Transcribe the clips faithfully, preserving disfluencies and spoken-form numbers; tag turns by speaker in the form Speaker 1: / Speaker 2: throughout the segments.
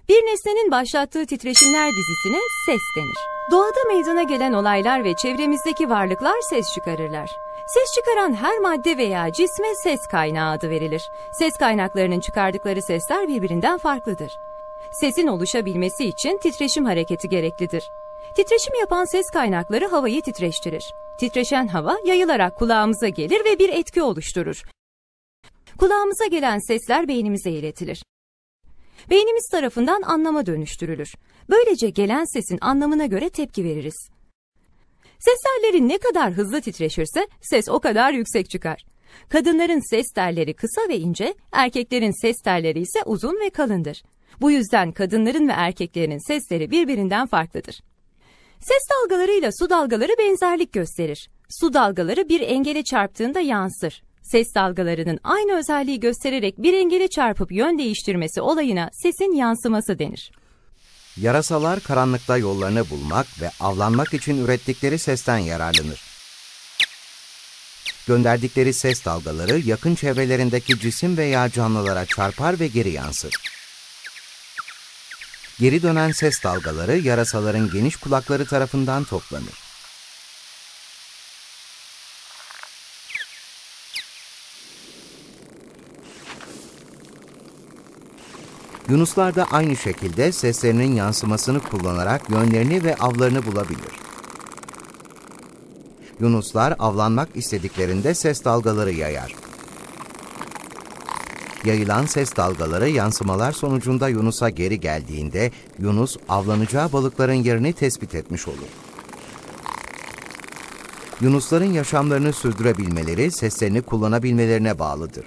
Speaker 1: Bir nesnenin başlattığı titreşimler dizisine ses denir. Doğada meydana gelen olaylar ve çevremizdeki varlıklar ses çıkarırlar. Ses çıkaran her madde veya cisme ses kaynağı adı verilir. Ses kaynaklarının çıkardıkları sesler birbirinden farklıdır. Sesin oluşabilmesi için titreşim hareketi gereklidir. Titreşim yapan ses kaynakları havayı titreştirir. Titreşen hava yayılarak kulağımıza gelir ve bir etki oluşturur. Kulağımıza gelen sesler beynimize iletilir. Beynimiz tarafından anlama dönüştürülür. Böylece gelen sesin anlamına göre tepki veririz. Ses telleri ne kadar hızlı titreşirse ses o kadar yüksek çıkar. Kadınların ses telleri kısa ve ince, erkeklerin ses telleri ise uzun ve kalındır. Bu yüzden kadınların ve erkeklerin sesleri birbirinden farklıdır. Ses dalgalarıyla su dalgaları benzerlik gösterir. Su dalgaları bir engele çarptığında yansır. Ses dalgalarının aynı özelliği göstererek bir engele çarpıp yön değiştirmesi olayına sesin yansıması denir.
Speaker 2: Yarasalar karanlıkta yollarını bulmak ve avlanmak için ürettikleri sesten yararlanır. Gönderdikleri ses dalgaları yakın çevrelerindeki cisim veya canlılara çarpar ve geri yansır. Geri dönen ses dalgaları yarasaların geniş kulakları tarafından toplanır. Yunuslar da aynı şekilde seslerinin yansımasını kullanarak yönlerini ve avlarını bulabilir. Yunuslar avlanmak istediklerinde ses dalgaları yayar. Yayılan ses dalgaları yansımalar sonucunda Yunus'a geri geldiğinde Yunus avlanacağı balıkların yerini tespit etmiş olur. Yunusların yaşamlarını sürdürebilmeleri seslerini kullanabilmelerine bağlıdır.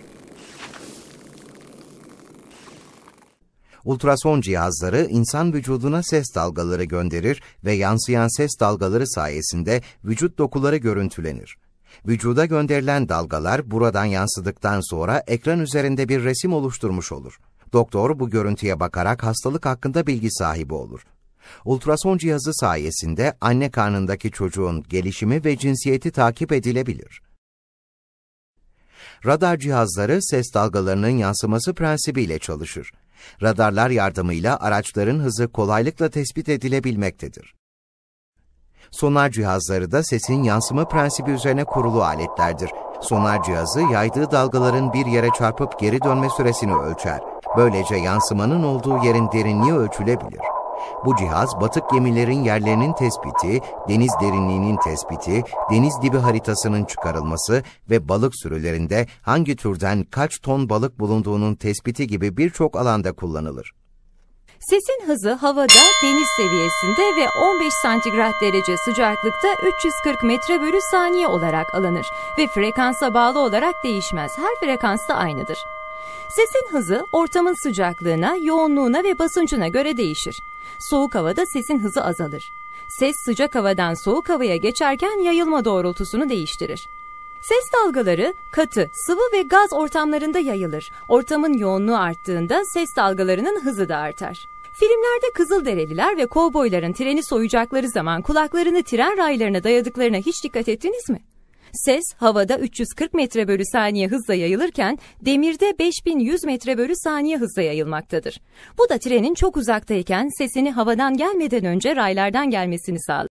Speaker 2: Ultrason cihazları insan vücuduna ses dalgaları gönderir ve yansıyan ses dalgaları sayesinde vücut dokuları görüntülenir. Vücuda gönderilen dalgalar buradan yansıdıktan sonra ekran üzerinde bir resim oluşturmuş olur. Doktor bu görüntüye bakarak hastalık hakkında bilgi sahibi olur. Ultrason cihazı sayesinde anne karnındaki çocuğun gelişimi ve cinsiyeti takip edilebilir. Radar cihazları ses dalgalarının yansıması prensibiyle çalışır. Radarlar yardımıyla araçların hızı kolaylıkla tespit edilebilmektedir. Sonar cihazları da sesin yansıma prensibi üzerine kurulu aletlerdir. Sonar cihazı yaydığı dalgaların bir yere çarpıp geri dönme süresini ölçer. Böylece yansımanın olduğu yerin derinliği ölçülebilir. Bu cihaz batık gemilerin yerlerinin tespiti, deniz derinliğinin tespiti, deniz dibi haritasının çıkarılması ve balık sürülerinde hangi türden kaç ton balık bulunduğunun tespiti gibi birçok alanda kullanılır.
Speaker 1: Sesin hızı havada, deniz seviyesinde ve on beş santigrat derece sıcaklıkta üç yüz kırk metre bölü saniye olarak alınır ve frekansa bağlı olarak değişmez. Her frekans da aynıdır. Sesin hızı ortamın sıcaklığına, yoğunluğuna ve basıncına göre değişir. Soğuk havada sesin hızı azalır. Ses sıcak havadan soğuk havaya geçerken yayılma doğrultusunu değiştirir. Ses dalgaları katı, sıvı ve gaz ortamlarında yayılır. Ortamın yoğunluğu arttığında ses dalgalarının hızı da artar. Filmlerde Kızılderililer ve kovboyların treni soyacakları zaman kulaklarını tren raylarına dayadıklarına hiç dikkat ettiniz mi? Ses havada üç yüz kırk metre bölü saniye hızla yayılırken demirde beş bin yüz metre bölü saniye hızla yayılmaktadır. Bu da trenin çok uzaktayken sesini havadan gelmeden önce raylardan gelmesini sağlar.